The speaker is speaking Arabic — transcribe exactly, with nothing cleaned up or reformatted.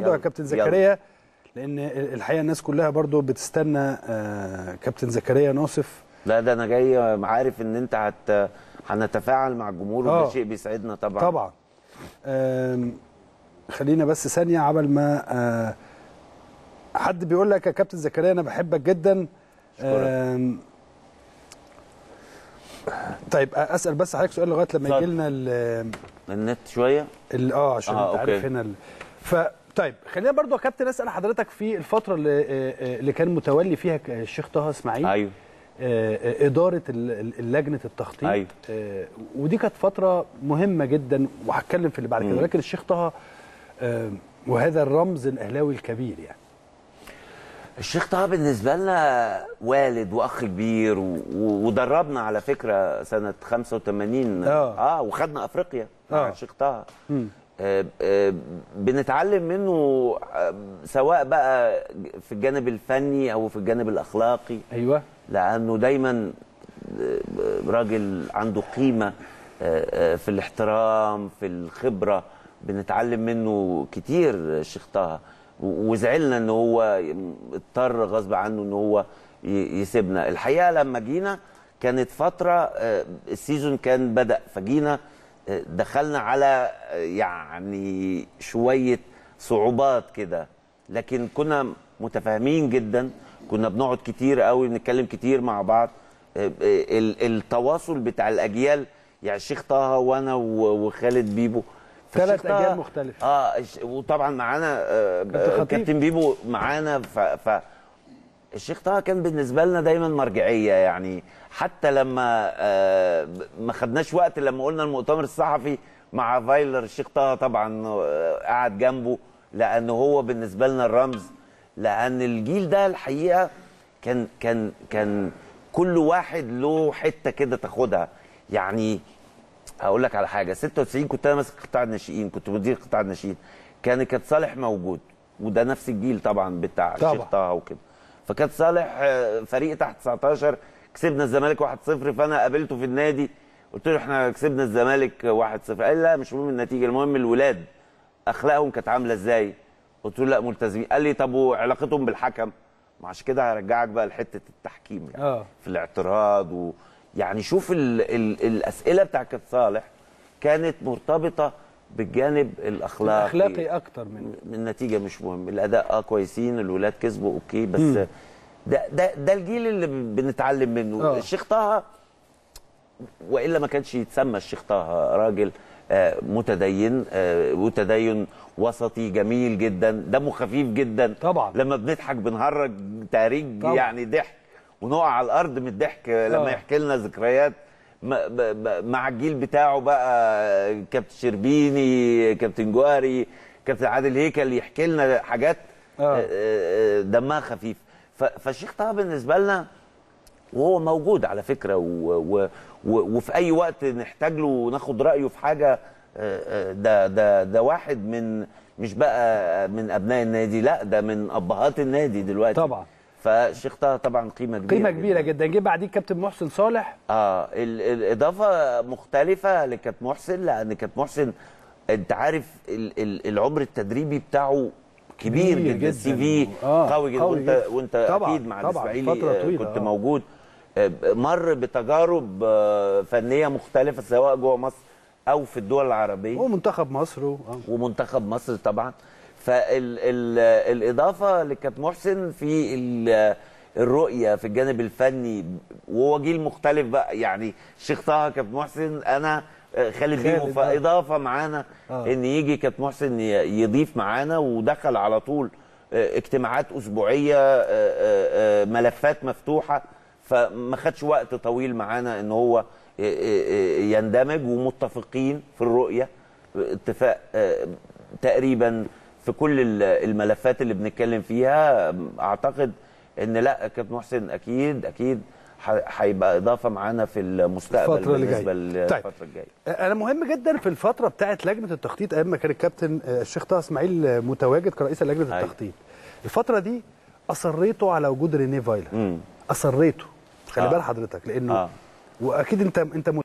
برضو يا كابتن زكريا، لان الحقيقه الناس كلها برضو بتستنى آه كابتن زكريا ناصف. لا ده انا جاي عارف ان انت هت هنتفاعل مع الجمهور وده شيء بيسعدنا طبعا. طبعا. خلينا بس ثانيه عبل ما آه حد بيقول لك يا كابتن زكريا انا بحبك جدا. طيب اسال بس حضرتك سؤال لغايه لما يجي لنا النت شويه اه عشان آه انت عارف هنا ال... ف طيب خلينا برضو يا كابتن اسال حضرتك في الفتره اللي اللي كان متولي فيها الشيخ طه اسماعيل. ايوه. اداره لجنه التخطيط. ايوه. ودي كانت فتره مهمه جدا وهتكلم في اللي بعد كده، ولكن الشيخ طه وهذا الرمز الاهلاوي الكبير يعني. الشيخ طه بالنسبه لنا والد واخ كبير ودربنا على فكره سنه خمسة وثمانين اه, آه وخدنا افريقيا مع آه. الشيخ طه. آه آه بنتعلم منه آه سواء بقى في الجانب الفني او في الجانب الاخلاقي. ايوه. لانه دايما راجل عنده قيمه آه في الاحترام في الخبره، بنتعلم منه كتير الشيخ طه. وزعلنا ان هو اضطر غصب عنه ان هو يسيبنا. الحقيقه لما جينا كانت فتره السيزون كان بدا، فجينا دخلنا على يعني شويه صعوبات كده، لكن كنا متفاهمين جدا، كنا بنقعد كتير قوي بنتكلم كتير مع بعض. التواصل بتاع الاجيال يعني الشيخ طه وانا وخالد بيبو ثلاث اجيال مختلفه. اه وطبعا معانا آه كابتن بيبو معانا. ف, ف الشيخ طه كان بالنسبه لنا دايما مرجعيه يعني. حتى لما آه ما خدناش وقت لما قلنا المؤتمر الصحفي مع فايلر، الشيخ طه طبعا قعد جنبه لانه هو بالنسبه لنا الرمز. لان الجيل ده الحقيقه كان كان كان كل واحد له حته كده تاخدها يعني. هقول لك على حاجه، ستة وتسعين كنت انا ماسك قطاع الناشئين، كنت مدير قطاع الناشئين، كان كانت صالح موجود وده نفس الجيل طبعا بتاع الشيخ طه وكده. فكانت صالح فريق تحت تسعتاشر كسبنا الزمالك واحد صفر، فانا قابلته في النادي قلت له احنا كسبنا الزمالك واحد صفر. قال لا مش مهم النتيجه، المهم الولاد اخلاقهم كانت عامله ازاي. قلت له لا ملتزمين. قال لي طب وعلاقتهم بالحكم؟ ما عشان كده هرجعك بقى لحته التحكيم يعني آه. في الاعتراض و يعني شوف ال ال الاسئله بتاعت كابتن صالح كانت مرتبطه بالجانب الاخلاقي الاخلاقي اكتر من النتيجه. مش مهم الاداء، اه كويسين الولاد كسبوا اوكي، بس م. ده ده ده الجيل اللي بنتعلم منه. آه. الشيخ طه والا ما كانش يتسمى الشيخ طه. راجل آه متدين، آه وتدين وسطي جميل جدا، دمه خفيف جدا طبعا. لما بنضحك بنهرج تهريج طبعا. يعني ضحك ونقع على الارض من الضحك لما يحكي لنا ذكريات مع الجيل بتاعه بقى. كابتن شربيني، كابتن جوهري، كابتن عادل هيكل، يحكي لنا حاجات آه. دمها خفيف. فالشيخ طه بالنسبه لنا وهو موجود على فكره و و و وفي اي وقت نحتاج له وناخد رايه في حاجه، ده ده ده واحد من مش بقى من ابناء النادي، لا ده من ابهات النادي دلوقتي طبعا. فالشيخ طه طبعا قيمه كبيره قيمه كبيره جدا. جه بعديه كابتن محسن صالح. اه الاضافه مختلفه لكابتن محسن، لان كابتن محسن انت عارف العمر التدريبي بتاعه كبير جدا، السي في آه قوي جدا. وانت جداً. وانت اكيد مع الاسماعيلي كنت آه. موجود. مر بتجارب فنيه مختلفه سواء جوه مصر او في الدول العربيه ومنتخب مصر و... ومنتخب مصر طبعا. فالاضافه اللي كانت محسن في الرؤيه في الجانب الفني وهو جيل مختلف بقى يعني. الشيخ طه كابتن محسن، انا خالد بيبو، فاضافه معانا آه. ان يجي كابتن محسن يضيف معانا، ودخل على طول اجتماعات اسبوعيه، ملفات مفتوحه، فما خدش وقت طويل معانا ان هو يندمج. ومتفقين في الرؤيه، اتفاق تقريبا في كل الملفات اللي بنتكلم فيها. اعتقد ان لا كابتن محسن اكيد اكيد هيبقى اضافه معانا في المستقبل بالنسبه للفتره الجايه. طيب. انا مهم جدا في الفتره بتاعه لجنه التخطيط ايام ما كان الكابتن الشيخ طه اسماعيل متواجد كرئيس لجنه التخطيط. الفتره دي اصريته على وجود رينيه فايلر. اصريته، خلي آه. بال حضرتك، لانه آه. واكيد انت انت